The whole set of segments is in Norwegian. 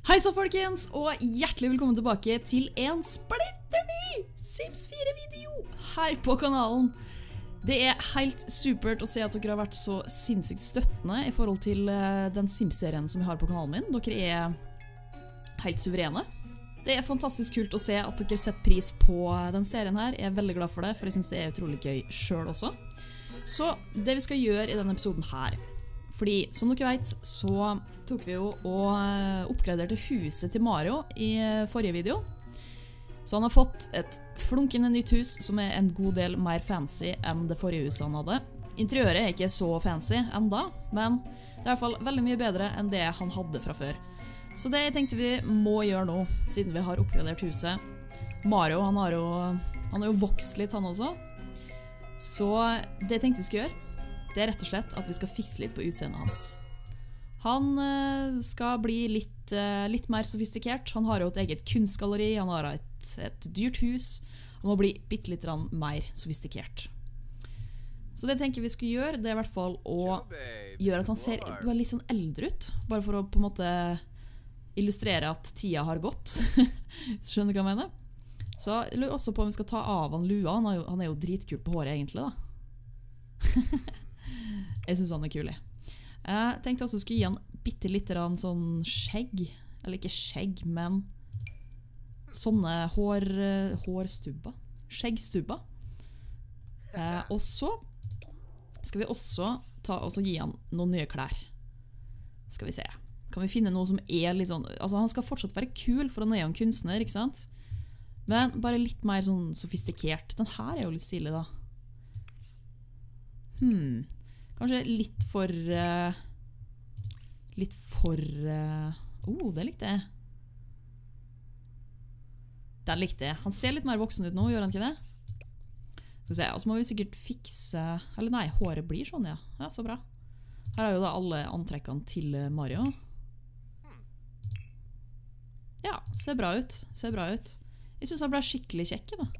Hei så folkens, og hjertelig velkommen tilbake til en splitter ny Sims 4-video her på kanalen. Det er helt supert å se at dere har vært så sinnssykt støttende i forhold til den Sims-serien som jeg har på kanalen min. Dere er helt suverene. Det er fantastisk kult å se at dere setter pris på den serien her. Jeg er veldig glad for det, for jeg synes det er utrolig gøy selv også. Så det vi skal gjøre i denne episoden her, fordi som dere vet så tok vi jo og oppgraderte huset til Mario i forrige video. Så han har fått et flunkende nytt hus som er en god del mer fancy enn det forrige huset han hadde. Interiøret er ikke så fancy enda, men det er i hvert fall veldig mye bedre enn det han hadde fra før. Så det tenkte vi må gjøre nå, siden vi har oppgradert huset. Mario, han har jo vokst litt han også. Så det tenkte vi skal gjøre. Det er rett og slett at vi skal fikse litt på utseendet hans. Han skal bli litt mer sofistikert. Han har jo et eget kunstgalleri, han har et dyrt hus. Han må bli litt mer sofistikert. Så det tenker vi skal gjøre, det er i hvert fall å gjøre at han ser litt sånn eldre ut. Bare for å på en måte illustrere at tida har gått. Skjønner du hva jeg mener? Så jeg lurer også på om vi skal ta av han lua. Han er jo dritkul på håret egentlig da. Jeg synes han er kul. Jeg tenkte også å skulle gi han bitte litt sånn skjegg. Eller ikke skjegg, men sånne hårstubber. Skjeggstubber. Og så skal vi også ta og gi han noen nye klær. Skal vi se. Kan vi finne noe som er litt sånn... Altså, han skal fortsatt være kul, for han er jo en kunstner, ikke sant? Men bare litt mer sånn sofistikert. Den her er jo litt stilig da. Kanskje litt for... det likte jeg. Den likte jeg. Han ser litt mer voksen ut nå, gjør han ikke det? Skal vi se, og så må vi sikkert fikse... Eller nei, håret blir sånn, ja. Ja, så bra. Her er jo da alle antrekkene til Mario. Ja, ser bra ut. Ser bra ut. Jeg synes han ble skikkelig kjekk, da.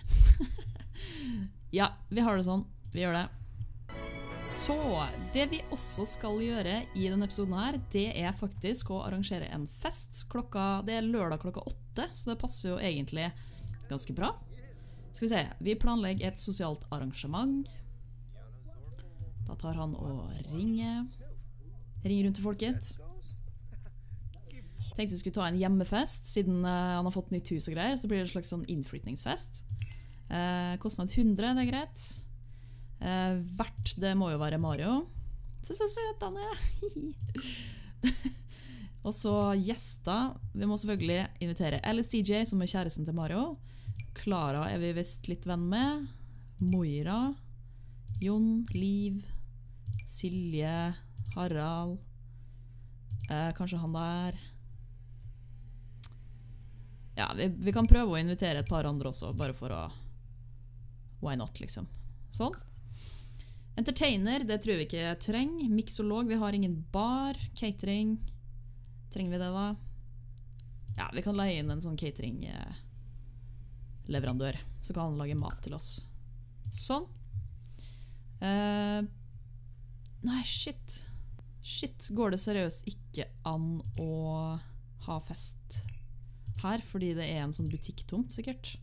Ja, vi har det sånn. Vi gjør det. Så, det vi også skal gjøre i denne episoden her, det er faktisk å arrangere en fest. Det er lørdag klokka 8, så det passer jo egentlig ganske bra. Skal vi se, vi planlegger et sosialt arrangement. Da tar han og ringer rundt til folket. Tenkte vi skulle ta en hjemmefest, siden han har fått nytt hus og greier, så blir det en slags sånn innflytningsfest. Kostnad 100, det er greit. Vert, det må jo være Mario. Så søt han er. Og så gjester. Vi må selvfølgelig invitere LSDJ, som er kjæresten til Mario. Clara er vi vist litt venn med. Moira, Jon, Liv, Silje, Harald. Kanskje han der. Ja, vi kan prøve å invitere et par andre også, bare for å... Why not, liksom. Sånn. Entertainer, det tror vi ikke trenger. Mixolog, vi har ingen bar. Catering, trenger vi det da? Ja, vi kan leie inn en sånn catering leverandør, så kan han lage mat til oss. Sånn. Nei, shit. Shit, går det seriøst ikke an å ha fest her, fordi det er en sånn butikk-tomt, sikkert.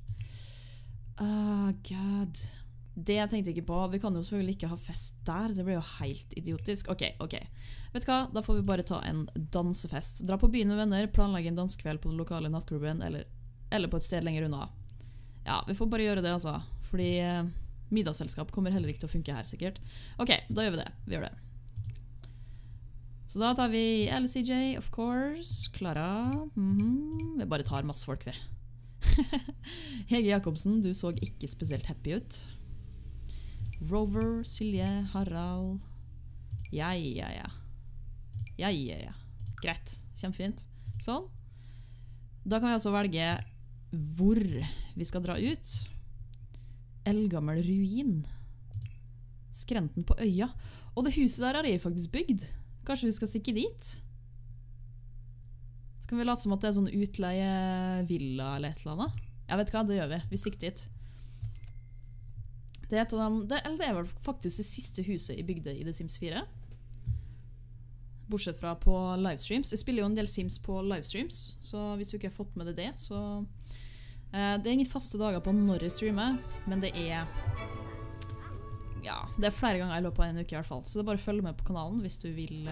God. Det jeg tenkte ikke på, vi kan jo selvfølgelig ikke ha fest der, det blir jo helt idiotisk. Ok. Vet du hva, da får vi bare ta en dansefest. Dra på byen med venner, planlegge en danskveld på den lokale nattklubben, eller på et sted lenger unna. Ja, vi får bare gjøre det altså, fordi middagsselskap kommer heller ikke til å funke her, sikkert. Ok, da gjør vi det, vi gjør det. Så da tar vi LCJ, of course, Clara, vi bare tar masse folk ved. Hege Jakobsen, du så ikke spesielt happy ut. Rover, Silje, Harald. Ja. Greit, kjempefint. Sånn. Da kan vi altså velge hvor vi skal dra ut. Eldgammel ruin. Skrenten på øya. Og det huset der er faktisk bygd. Kanskje vi skal stikke dit? Så kan vi late som at det er sånn utleie villa eller et eller annet. Jeg vet hva, det gjør vi. Vi stikker dit. Det er vel faktisk det siste huset i bygde i The Sims 4. Bortsett fra på livestreams. Jeg spiller jo en del Sims på livestreams, så hvis du ikke har fått med det, så... det er ingen faste dager på når jeg streamer, men det er... Ja, det er flere ganger i løpet av en uke i hvert fall. Så det er bare å følge med på kanalen hvis du vil...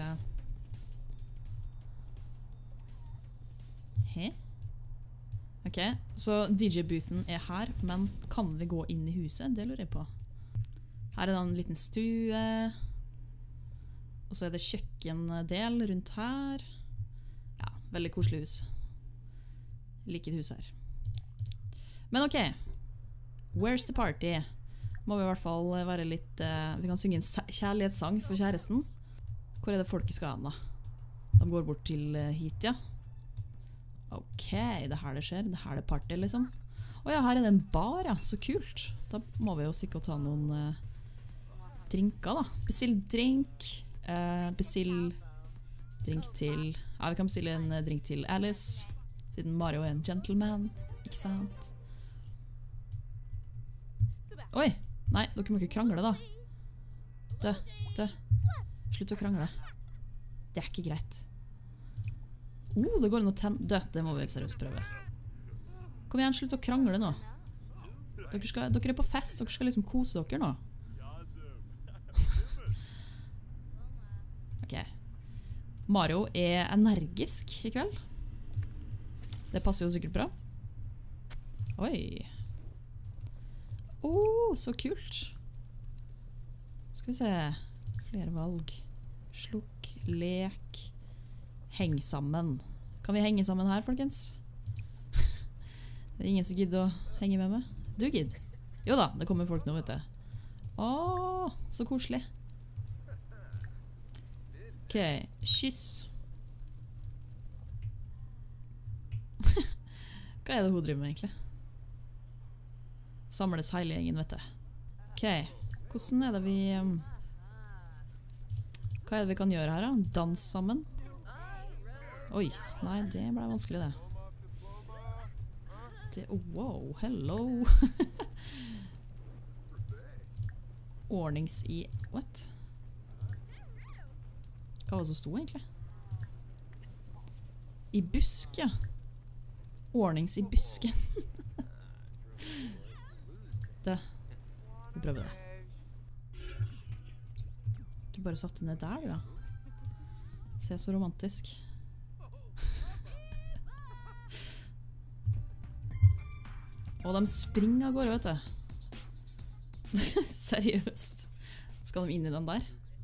Hæ? Ok, så DJ-boothen er her, men kan vi gå inn i huset? Det lurer jeg på. Her er det en liten stue... Og så er det kjøkkendel rundt her. Ja, veldig koselig hus. Jeg liker et hus her. Men ok, where's the party? Må vi i hvert fall være litt... vi kan synge en kjærlighetssang for kjæresten. Hvor er det folket skal hen da? De går bort til hit, ja. Ok, det er her det skjer. Det er her det er party, liksom. Åja, her er det en bar, ja. Så kult. Da må vi jo stikke og ta noen drinker, da. Bestill drink... bestill drink til... Ja, vi kan bestille en drink til Alice, siden Mario er en gentleman, ikke sant? Oi! Nei, dere må ikke krangle da. Slutt å krangle. Det er ikke greit. Det går an å tenne... Det må vi seriøst prøve. Kom igjen, slutt å krangle nå. Dere er på fest, dere skal liksom kose dere nå. Ok. Mario er energisk i kveld. Det passer jo sikkert bra. Oi. Så kult. Skal vi se. Flere valg. Slukk, lek. Heng sammen. Kan vi henge sammen her, folkens? Det er ingen som gidder å henge med meg. Du gidd. Jo da, det kommer folk nå, vet du. Så koselig. Ok, kyss. Hva er det hun driver med egentlig? Samles hele gjengen, vet du. Ok, hvordan er det vi... Hva er det vi kan gjøre her da? Dans sammen? Oi, nei, det ble vanskelig det. Wow, hello. Ordnings i... What? Hva var det som sto egentlig? I busk, ja. Ordnings i busken. Vi prøver det. Du bare satte ned der, du, ja. Se så romantisk. Og de springer av gårde, vet du. Seriøst. Skal de inn i den der?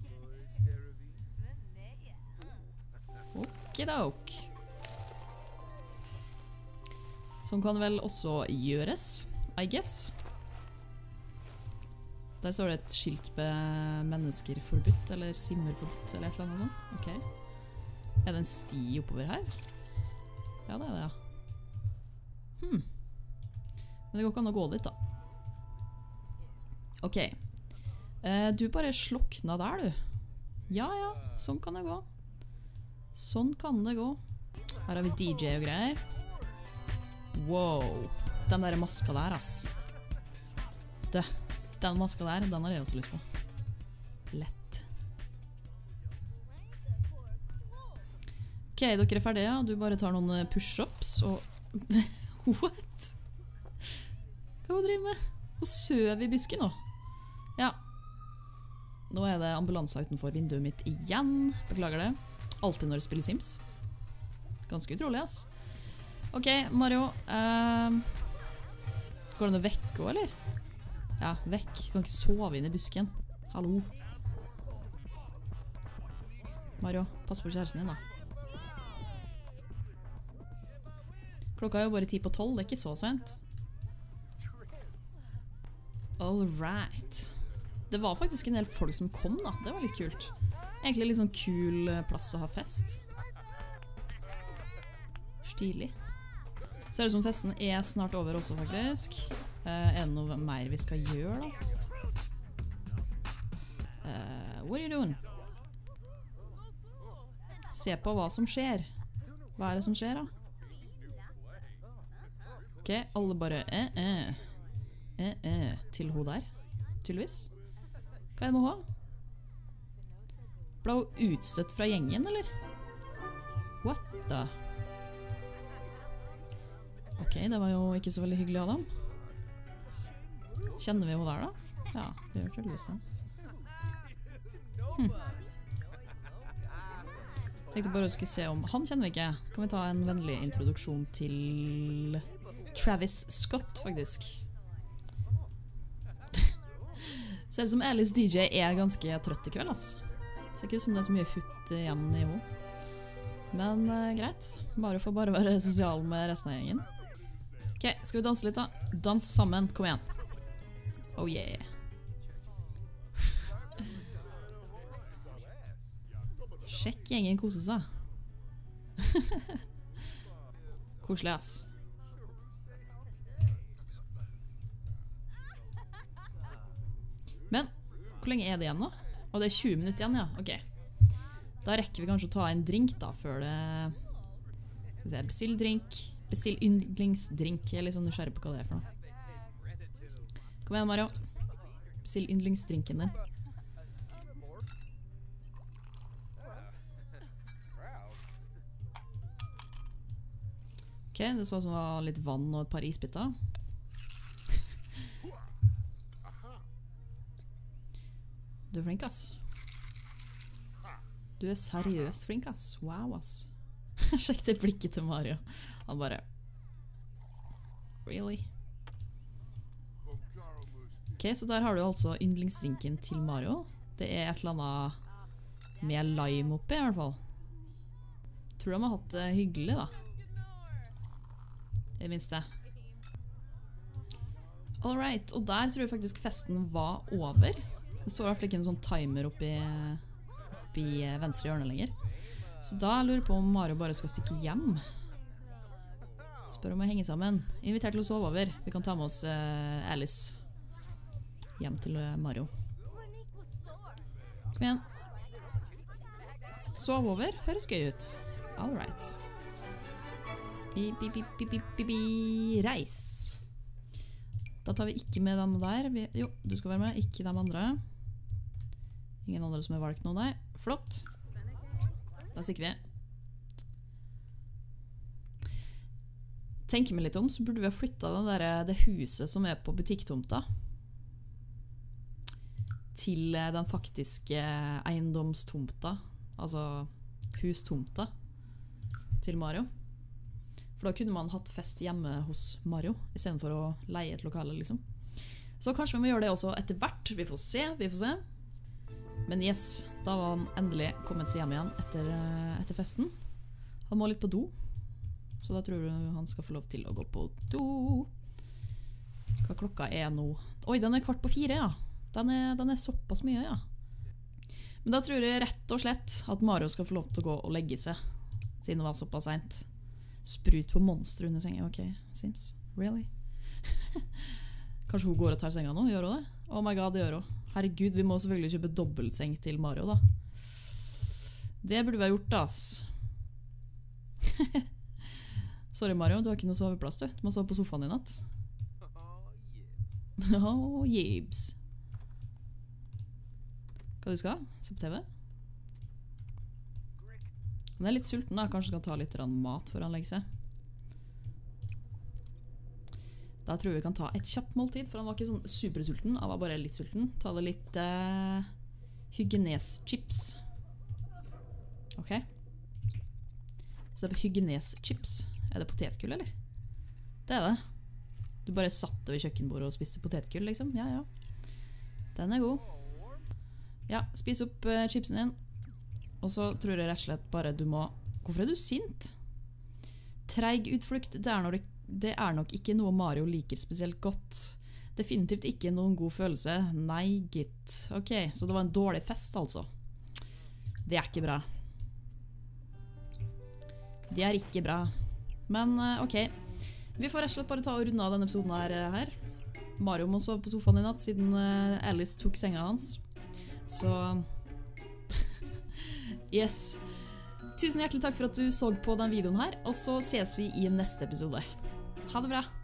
Okidok. Sånn kan det vel også gjøres, I guess. Der står det et skilt med mennesker forbudt, eller simmer forbudt, eller et eller annet sånt. Ok. Er det en sti oppover her? Ja, det er det, ja. Men det går ikke an å gå dit, da. Ok. Du bare slukna der, du. Ja, sånn kan det gå. Sånn kan det gå. Her har vi DJ og greier. Wow. Den der maska der, ass. Den maska der, den har jeg også lyst på. Lett. Ok, dere er ferdige, ja. Du bare tar noen push-ups og... What? Hva driver med? Hun søv i busken nå. Ja. Nå er det ambulanser utenfor vinduet mitt igjen. Beklager det. Alltid når jeg spiller Sims. Ganske utrolig, ass. Ok, Mario. Går det noe vekk også, eller? Ja, vekk. Kan ikke sove inn i busken. Hallo. Mario, pass på kjæresten din, da. Klokka er jo bare 10:12, det er ikke så sent. All right. Det var faktisk en del folk som kom, da. Det var litt kult. Egentlig litt sånn kul plass å ha fest. Stilig. Ser ut som festen er snart over også, faktisk. Er det noe mer vi skal gjøre, da? What are you doing? Se på hva som skjer. Hva er det som skjer, da? Ok, alle bare til hun der, tydeligvis. Hva er det med hun? Ble hun utstøtt fra gjengen, eller? What the? Ok, det var jo ikke så veldig hyggelig av dem. Kjenner vi henne der da? Ja, vi gjør tydeligvis det. Tenkte bare å skulle se om... Han kjenner vi ikke. Kan vi ta en vennlig introduksjon til Travis Scott, faktisk. Ser ut som Alice DJ er ganske trøtt i kveld, ass. Ser ikke ut som det er så mye futt igjen i henne. Men greit. Mario får bare være sosial med resten av gjengen. Ok, skal vi danse litt da? Dans sammen, kom igjen. Oh yeah. Sjekk gjengen kose seg. Koselig, ass. Men, hvor lenge er det igjen nå? Og det er 20 minutter igjen, ja. Ok. Da rekker vi kanskje å ta en drink da, før det... Skal vi se, bestill drink. Bestill yndlingsdrink. Jeg er litt sånn nysgjerrig på hva det er for noe. Kom igjen, Mario. Bestill yndlingsdrinken din. Ok, det så ut som det var litt vann og et par isbitter. Du er flink, ass. Du er seriøst flink, ass. Wow, ass. Sjekk det blikket til Mario. Han bare... Really? Ok, så der har du altså yndlingsdrinken til Mario. Det er et eller annet med lime oppi, i hvert fall. Tror de har hatt det hyggelig, da. I det minste. Alright, og der tror jeg faktisk festen var over. Det står i hvert fall ikke en sånn timer oppi venstre hjørne lenger. Så da lurer jeg på om Mario bare skal stikke hjem. Spør om å henge sammen. Invitert til å sove over. Vi kan ta med oss Alice hjem til Mario. Kom igjen. Sove over. Høres gøy ut. Alright. Reis. Da tar vi ikke med dem der. Jo, du skal være med. Ikke dem andre. Ingen andre som har valgt noe, nei. Flott. Da stikker vi. Tenker meg litt om, så burde vi ha flyttet det huset som er på butikktomta til den faktiske eiendomstomta, altså hustomta til Mario. For da kunne man hatt fest hjemme hos Mario, i stedet for å leie et lokale, liksom. Så kanskje vi må gjøre det også etter hvert. Vi får se, vi får se. Men yes, da var han endelig kommet seg hjem igjen etter festen. Han må litt på do, så da tror jeg han skal få lov til å gå på do. Hva klokka er nå? Oi, den er 3:15, ja. Den er såpass mye, ja. Men da tror jeg rett og slett at Mario skal få lov til å gå og legge seg, siden det var såpass sent. Sprut på monster under senga, ok, Sims, really? Kanskje hun går og tar senga nå, gjør hun det? Oh my god, det gjør hun. Herregud, vi må selvfølgelig kjøpe dobbeltseng til Mario da. Det burde vi ha gjort, ass. Sorry, Mario, du har ikke noe soveplass, du. Du må sove på sofaen i natt. Åh, jibs. Hva du skal? Se på TV? Han er litt sulten da, kanskje skal ta litt mat før han legger seg. Da tror jeg vi kan ta et kjapt måltid, for han var ikke sånn supersulten, han var bare litt sulten. Ta det litt hyggenes-chips. Ok. Se på hyggenes-chips. Er det potetgull, eller? Det er det. Du bare satt ved kjøkkenbordet og spiste potetgull, liksom. Ja, ja. Den er god. Ja, spis opp chipsen din. Og så tror jeg rett og slett bare du må... Hvorfor er du sint? Treig utflukt, det er nok ikke noe Mario liker spesielt godt. Definitivt ikke noen god følelse. Nei, gitt. Ok, så det var en dårlig fest, altså. Det er ikke bra. Det er ikke bra. Men, ok. Vi får rett og slett bare ta og runde av denne episoden her. Mario må sove på sofaen i natt, siden Alice tok senga hans. Så... Yes. Tusen hjertelig takk for at du så på den videoen her, og så ses vi i neste episode. Ha det bra!